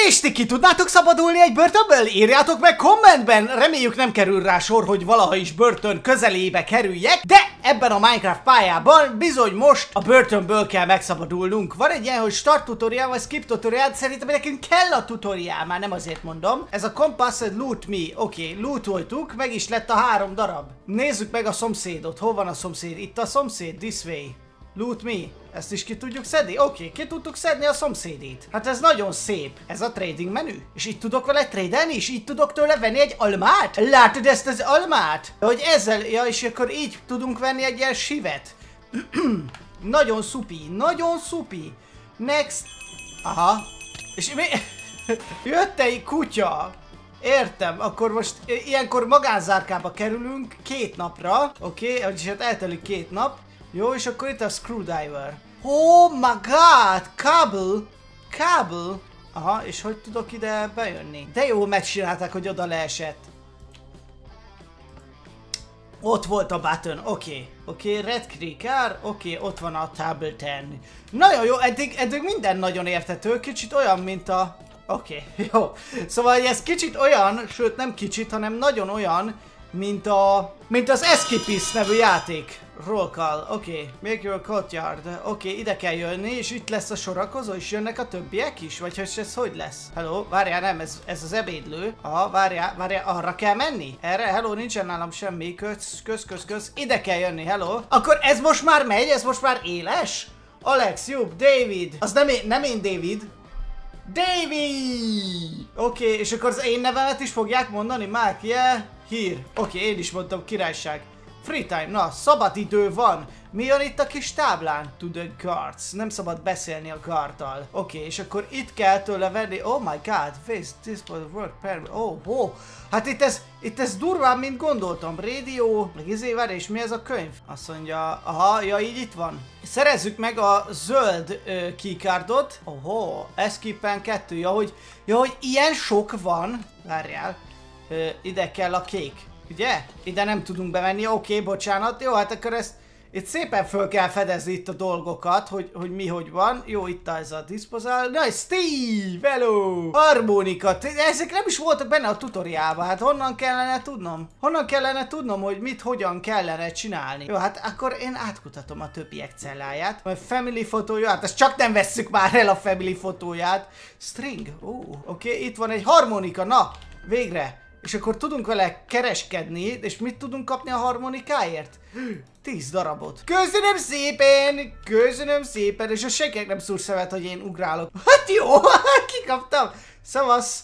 És ti ki tudnátok szabadulni egy börtönből? Írjátok meg kommentben! Reméljük nem kerül rá sor, hogy valaha is börtön közelébe kerüljek, de ebben a Minecraft pályában bizony most a börtönből kell megszabadulnunk. Van egy ilyen, hogy start tutorial vagy skip tutorial, szerintem nekünk kell a tutorial, már nem azért mondom. Ez a Compassed Loot Me. Oké, lootoltuk, meg is lett a 3 darab. Nézzük meg a szomszédot. Hol van a szomszéd? Itt a szomszéd, this way. Loot me. Ezt is ki tudjuk szedni? Oké, ki tudtuk szedni a szomszédét. Hát ez nagyon szép. Ez a trading menü. És itt tudok vele tradelni, és így tudok tőle venni egy almát? Látod ezt az almát? Hogy ezzel, ja, és akkor így tudunk venni egy ilyen sivet. Nagyon szupi, nagyon szupi. Next. Aha. És mi? Jött egy kutya. Értem, akkor most ilyenkor magánzárkába kerülünk 2 napra. Oké, vagyis hát eltelik 2 nap. Jó, és akkor itt a screwdriver. Oh my god! Cable! Aha, és hogy tudok ide bejönni? De jó, megcsinálták, hogy oda leesett. Ott volt a button, oké, red clicker, oké, ott van a Tableton. Nagyon jó, eddig minden nagyon érthető, kicsit olyan, mint a... Oké, jó. Szóval ez kicsit olyan, sőt nem kicsit, hanem nagyon olyan, mint az Escapist nevű játék. Roll call, oké. Make your courtyard. Oké, ide kell jönni, és itt lesz a sorakozó, és jönnek a többiek is? Vagy hogy ez hogy lesz? Hello, várjál, nem, ez az ebédlő. Aha, várjál, arra kell menni? Erre, hello, nincsen nálam semmi. Kösz. Ide kell jönni, hello. Akkor ez most már megy? Ez most már éles? Alex, Jobb, David. Az nem én David. David! Oké, és akkor az én nevemet is fogják mondani? Mark, yeah? Here. Oké, én is mondtam, királyság. Free time, na, szabad idő van. Mi jön itt a kis táblán? To the guards. Nem szabad beszélni a guarddal. Oké, és akkor itt kell tőle venni. Oh my god, face this work permit. Oh. Hát itt ez durván, mint gondoltam. Radio, meg várj, és mi ez a könyv? Azt mondja, aha, ja, így itt van. Szerezzük meg a zöld keycardot. Oho, Escape 2. Ja, hogy ilyen sok van. Várjál. Ide kell a kék. Ugye? Ide nem tudunk bemenni, oké, bocsánat. Jó, hát akkor ezt itt szépen föl kell fedezni itt a dolgokat, hogy mi hogy van. Jó, itt ez a disposal. Nice, Steve! Hello! Harmonika. Ezek nem is voltak benne a tutoriálban. Hát honnan kellene tudnom? Honnan kellene tudnom, hogy mit, hogyan kellene csinálni? Jó, hát akkor én átkutatom a többiek celláját. A family fotója, hát ezt csak nem vesszük már el a family fotóját. String. Oké, itt van egy harmonika. Na, végre. És akkor tudunk vele kereskedni, és mit tudunk kapni a harmonikáért? 10 darabot. Köszönöm szépen, és a senkinek nem szúr szemet, hogy én ugrálok. Hát jó, kikaptam. Szavasz,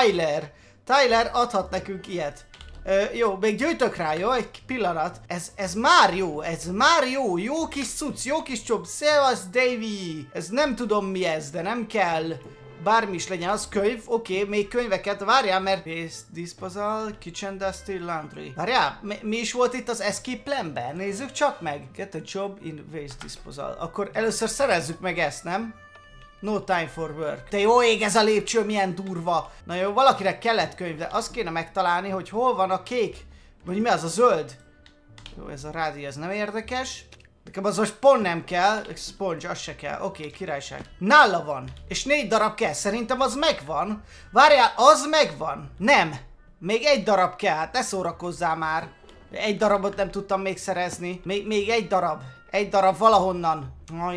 Tyler adhat nekünk ilyet. Jó, még gyűjtök rá, jó? Egy pillanat. Ez már jó, jó kis cucc, jó kis csob. Szevasz, Davy. Ez nem tudom mi ez, de nem kell. Bármi is legyen, az könyv, oké, még könyveket, várjál, mert... Waste disposal, kitchen dusty, laundry. Várjál, mi is volt itt az escape planben? Nézzük csak meg. Get a job in waste disposal. Akkor először szerezzük meg ezt, nem? No time for work. De jó ég, ez a lépcső milyen durva. Na jó, valakinek kellett könyv, de azt kéne megtalálni, hogy hol van a kék. Vagy mi az a zöld? Jó, ez a rádió, ez nem érdekes. Nekem az most pont nem kell, sponge, az se kell, oké, királyság. Nála van, és 4 darab kell, szerintem az megvan. Várjál, az megvan. Nem, még 1 darab kell, hát ne szórakozzál már. 1 darabot nem tudtam még szerezni, még 1 darab. 1 darab valahonnan.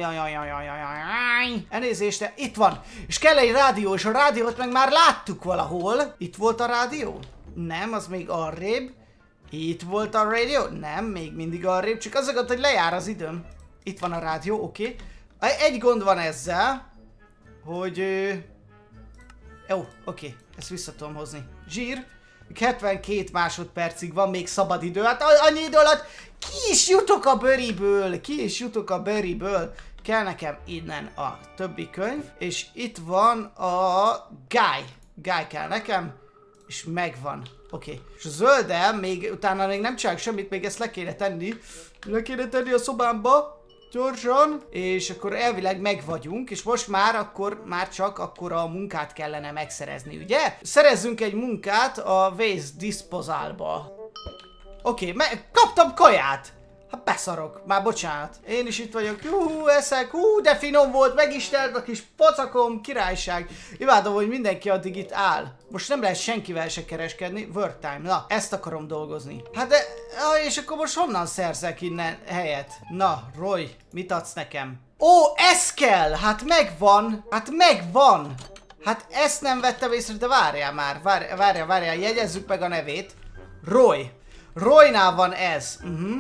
Elnézést, itt van. És kell egy rádió, és a rádiót meg már láttuk valahol. Itt volt a rádió? Nem, az még arrébb. Itt volt a rádió? Nem, még mindig arrébb, csak azokat, hogy lejár az időm. Itt van a rádió, oké. Egy gond van ezzel, hogy... Jó, oké, ezt vissza tudom hozni. Zsír, 72 másodpercig van még szabad idő, hát annyi idő alatt ki is jutok a bőriből. Kell nekem innen a többi könyv, és itt van a Guy kell nekem, és megvan. Oké. És a zölddel utána még nem csinálok semmit, még ezt le kéne tenni. Le kéne tenni a szobámba. Gyorsan. És akkor elvileg megvagyunk, és most már csak akkor a munkát kellene megszerezni, ugye? Szerezzünk egy munkát a waste disposalba. Oké, kaptam kaját. Hát beszarok. Már bocsánat. Én is itt vagyok. Juhú, eszek. Hú, de finom volt. Meg is telt a kis pocakom. Királyság. Imádom, hogy mindenki addig itt áll. Most nem lehet senkivel se kereskedni. Work time. Na, ezt akarom dolgozni. Hát de... és akkor most honnan szerzek innen helyet? Na, Roy, mit adsz nekem? Ó, ez kell! Hát megvan! Hát megvan! Hát ezt nem vettem észre, de várjál már. Várjál. Jegyezzük meg a nevét. Roy. Roynál van ez.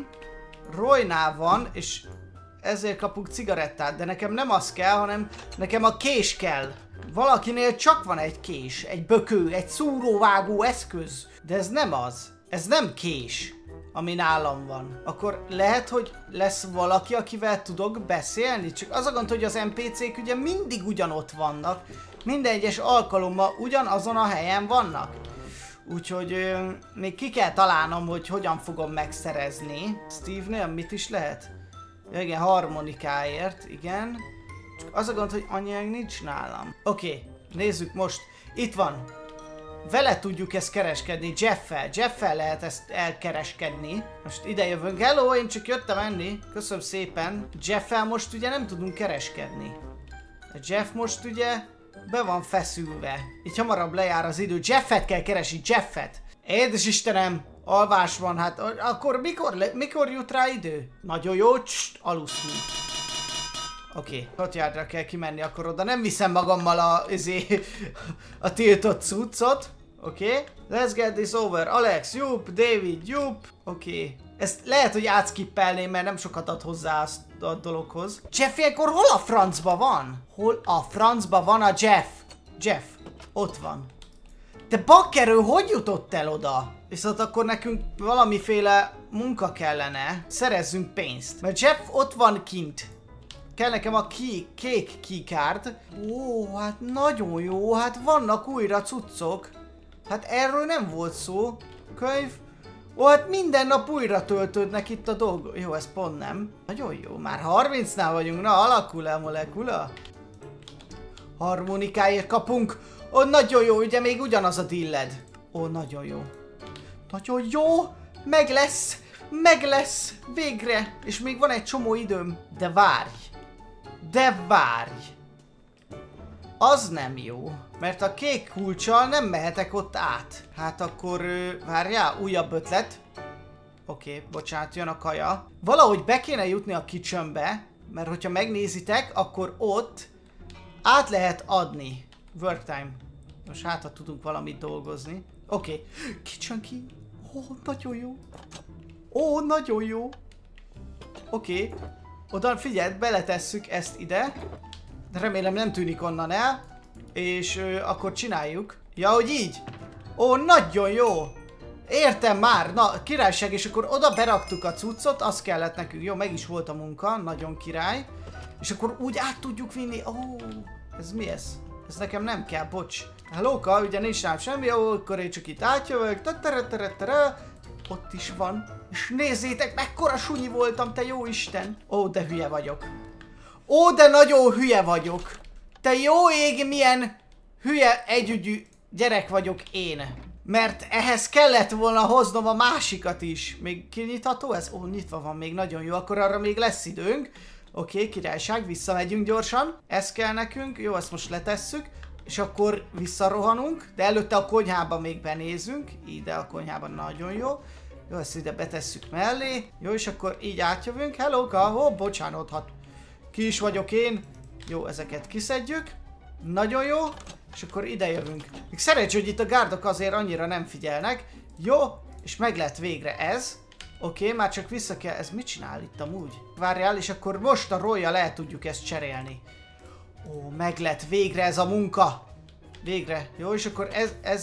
Roynál van, és ezért kapunk cigarettát, de nekem nem az kell, hanem nekem a kés kell. Valakinél csak van egy kés, egy bökő, egy szúróvágó eszköz, de ez nem az. Ez nem kés, ami nálam van. Akkor lehet, hogy lesz valaki, akivel tudok beszélni, csak az a gond, hogy az NPC-k ugye mindig ugyanott vannak, minden egyes alkalommal ugyanazon a helyen vannak. Úgyhogy még ki kell találnom, hogy hogyan fogom megszerezni. Steve-nél mit is lehet? Ja, igen, harmonikáért, igen. Csak az a gond, hogy annyian nincs nálam. Oké, nézzük most. Itt van. Vele tudjuk ezt kereskedni, Jeff-fel. Jeff-fel lehet ezt elkereskedni. Most ide jövünk. Hello, én csak jöttem enni. Köszönöm szépen. Jeff-fel most ugye nem tudunk kereskedni. Jeff most ugye... be van feszülve. Így hamarabb lejár az idő. Jeffet kell keresni, Jeffet. Édes Istenem, alvás van, hát akkor mikor jut rá idő? Nagyon jó, aluszunk. Oké, Courtyardra kell kimenni, akkor oda nem viszem magammal a tiltott cuccot. Oké, let's get this over. Alex, jup, David, jup. Oké. Ezt lehet, hogy átskippelném, mert nem sokat ad hozzá a dologhoz. Jeff ilyenkor hol a francba van? Hol a francba van a Jeff? Jeff, ott van. De bakkerő, hogy jutott el oda? Viszont akkor nekünk valamiféle munka kellene. Szerezzünk pénzt. Mert Jeff ott van kint. Kell nekem a kék keycard. Ó, hát nagyon jó. Hát vannak újra cuccok. Hát erről nem volt szó. Könyv. Ó, hát minden nap újra töltődnek itt a dolgok. Jó, ez pont nem. Nagyon jó. Már 30-nál vagyunk. Na, alakul-e a molekula? Harmonikáért kapunk. Ó, nagyon jó. Ugye még ugyanaz a dilled. Ó, nagyon jó. Nagyon jó. Meg lesz. Meg lesz. Végre. És még van egy csomó időm. De várj. De várj. Az nem jó. Mert a kék kulccsal nem mehetek ott át. Hát akkor várjál, újabb ötlet. Oké, bocsánat, jön a kaja. Valahogy be kéne jutni a kitchenbe, mert hogyha megnézitek, akkor ott át lehet adni. Work time. Most hát, ha tudunk valamit dolgozni. Oké. Kitchen key. Ó, nagyon jó. Ó, nagyon jó. Oké. Oda figyeld, beletesszük ezt ide. De remélem nem tűnik onnan el. És akkor csináljuk. Ja, hogy így? Ó, nagyon jó! Értem már! Na, királyság, és akkor oda beraktuk a cuccot, az kellett nekünk. Jó, meg is volt a munka, nagyon király. És akkor úgy át tudjuk vinni. Ó, ez mi ez? Ez nekem nem kell, bocs. Hellóka, ugye nincs rám semmi, jó, akkor én csak itt átjövök. Ott is van. És nézzétek, mekkora sunyi voltam, te jó Isten! Ó, de hülye vagyok. Ó, de nagyon hülye vagyok. Te jó ég, milyen hülye együgyű gyerek vagyok én. Mert ehhez kellett volna hoznom a másikat is. Még kinyitható ez? Ó, nyitva van még, nagyon jó, akkor arra még lesz időnk. Oké, királyság, visszamegyünk gyorsan. Ez kell nekünk, jó, ezt most letesszük. És akkor visszarohanunk, de előtte a konyhába még benézünk. Ide a konyhában, nagyon jó. Jó, ezt ide betesszük mellé. Jó, és akkor így átjövünk. Hellóka, ó, bocsánat, hát ki is vagyok én. Jó, ezeket kiszedjük. Nagyon jó. És akkor ide jövünk. Még szerencsé, hogy itt a gárdok azért annyira nem figyelnek. Jó, és meg lett végre ez. Oké, már csak vissza kell... Ez mit csinál itt amúgy? Várjál, és akkor most a Royal el tudjuk ezt cserélni. Ó, meg lett végre ez a munka. Végre. Jó, és akkor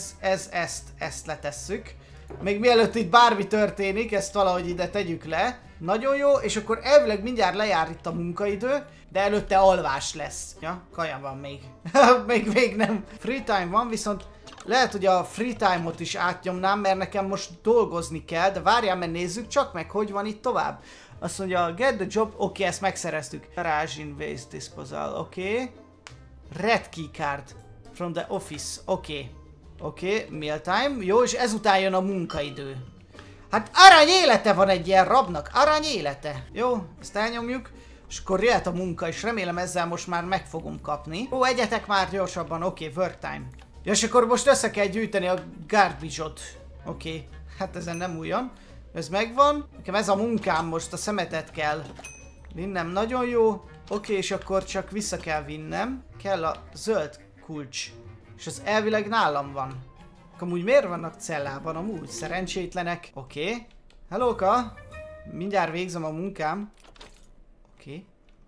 ezt letesszük. Még mielőtt itt bármi történik, ezt valahogy ide tegyük le. Nagyon jó, és akkor elvileg mindjárt lejár itt a munkaidő, de előtte alvás lesz. Ja, kaja van még. még nem. Free time van, viszont lehet, hogy a free time-ot is átnyomnám, mert nekem most dolgozni kell, de várjál, mert nézzük csak meg, hogy van itt tovább. Azt mondja, get the job, oké, ezt megszereztük. Garage in waste disposal, oké. Red key card from the office, oké. Oké, meal time, jó, és ezután jön a munkaidő. Hát arany élete van egy ilyen rabnak, arany élete. Jó, ezt elnyomjuk. És akkor jöhet a munka, és remélem ezzel most már meg fogom kapni. Ó, egyetek már gyorsabban, oké, work time. Ja, és akkor most össze kell gyűjteni a garbage-ot. Oké, hát ezen nem újon. Ez megvan. Nekem ez a munkám, most a szemetet kell vinnem, nagyon jó. Oké, és akkor csak vissza kell vinnem. Kell a zöld kulcs. És az elvileg nálam van. Amúgy miért vannak cellában? Amúgy szerencsétlenek. Oké. Hellóka! Mindjárt végzem a munkám. Oké.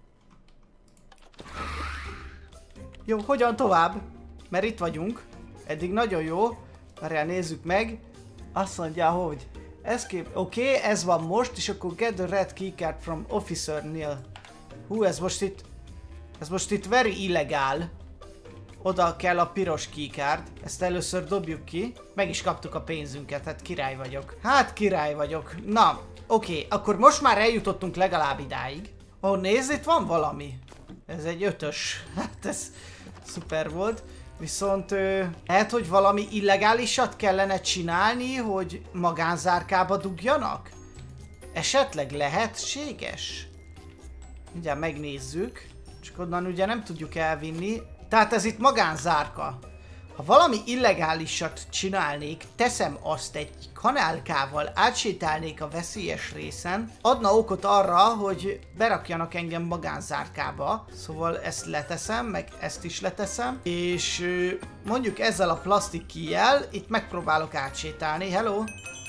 Jó, hogyan tovább? Mert itt vagyunk. Eddig nagyon jó. Várjál, nézzük meg. Azt mondja, hogy escape. Oké, ez van most, és akkor get the red keycard from officer-nél. Hú, ez most itt very illegál. Oda kell a piros keycard. Ezt először dobjuk ki. Meg is kaptuk a pénzünket, hát király vagyok. Hát király vagyok. Na, oké, akkor most már eljutottunk legalább idáig. Ó, nézd, itt van valami. Ez egy 5-ös. Hát ez szuper volt. Viszont lehet, hogy valami illegálisat kellene csinálni, hogy magánzárkába dugjanak? Esetleg lehetséges? Mindjárt megnézzük. Csak onnan ugye nem tudjuk elvinni. Tehát ez itt magánzárka. Ha valami illegálisat csinálnék, teszem azt egy kanálkával, átsétálnék a veszélyes részen, adna okot arra, hogy berakjanak engem magánzárkába. Szóval ezt leteszem, meg ezt is leteszem. És mondjuk ezzel a plastik kijjel itt megpróbálok átsétálni. Hello!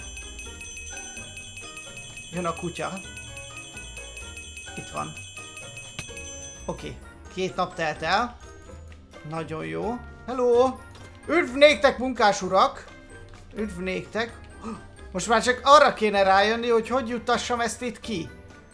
Jön a kutya. Itt van. Oké. 2 nap telt el. Nagyon jó. Hello! Üdv néktek, munkás urak! Üdv néktek! Most már csak arra kéne rájönni, hogy hogy juttassam ezt itt ki.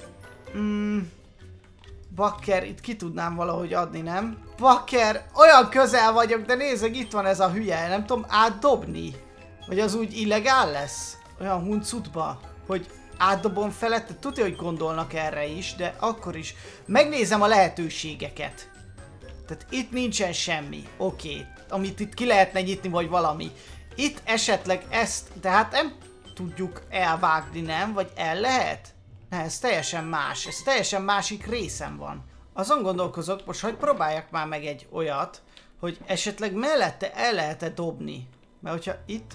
Bakker, itt ki tudnám valahogy adni, nem? Bakker, olyan közel vagyok, de nézzük, itt van ez a hülye, nem tudom átdobni. Vagy az úgy illegál lesz? Olyan huncutba, hogy átdobom felette. Tudja, hogy gondolnak erre is, de akkor is. Megnézem a lehetőségeket. Tehát itt nincsen semmi. Oké. Amit itt ki lehetne nyitni, vagy valami. Itt esetleg ezt, de hát nem tudjuk elvágni, nem? Vagy el lehet? Ne, ez teljesen más. Ez teljesen másik részen van. Azon gondolkozok most, hogy próbáljak már meg egy olyat, hogy esetleg mellette el lehet-e dobni. Mert hogyha itt...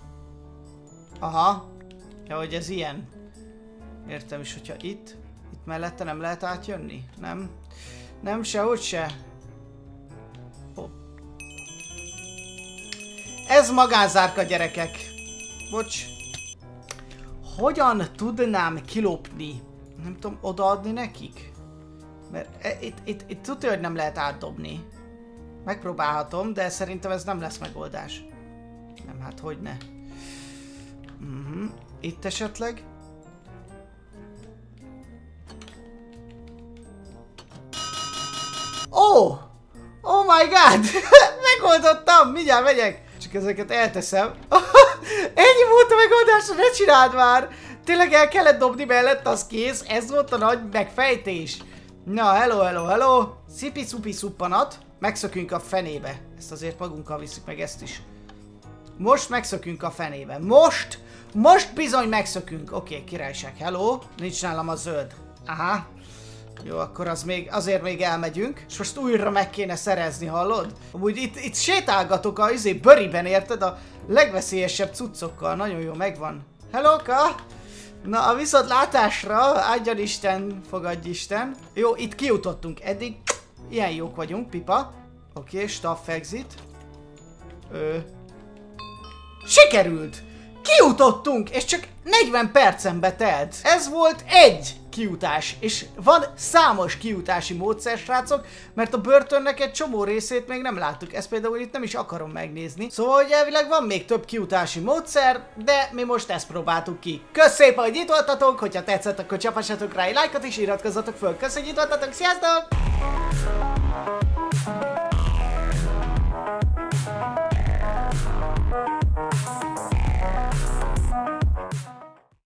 Aha. Ja, hogy ez ilyen. Értem is, hogyha itt mellette nem lehet átjönni? Nem? Nem, sehogy se. Ez magánzárka, gyerekek. Bocs. Hogyan tudnám kilopni? Nem tudom odaadni nekik? Mert itt tudja, hogy nem lehet átdobni. Megpróbálhatom, de szerintem ez nem lesz megoldás. Nem, hát hogyne. Itt esetleg? Oh! Oh my god! Megoldottam! Mindjárt megyek! Csak ezeket elteszem. Ennyi volt a megoldásra, ne csináld már! Tényleg el kellett dobni mellett, az kész. Ez volt a nagy megfejtés. Na, hello. Szipi-szupi szuppanat. Megszökünk a fenébe. Ezt azért magunkkal visszük meg, ezt is. Most megszökünk a fenébe. Most bizony megszökünk. Oké, királyság, hello. Nincs nálam a zöld. Aha. Jó, akkor azért még elmegyünk. És most újra meg kéne szerezni, hallod? Amúgy itt sétálgatok a bőriben, érted? A legveszélyesebb cuccokkal. Nagyon jó, megvan. Hellóka! Na, a viszontlátásra, áldjan Isten, fogadj Isten. Jó, itt kijutottunk eddig. Ilyen jók vagyunk, pipa. Oké, staff exit. Sikerült! Kijutottunk, és csak 40 percen betelt. Ez volt egy kijutás, és van számos kijutási módszer, srácok, mert a börtönnek egy csomó részét még nem láttuk. Ezt például itt nem is akarom megnézni. Szóval, hogy elvileg van még több kijutási módszer, de mi most ezt próbáltuk ki. Kösz szépen, hogy itt voltatok, hogyha tetszett, akkor csapassatok rá egy lájkot és iratkozzatok föl. Kösz, hogy itt voltatok, sziasztok!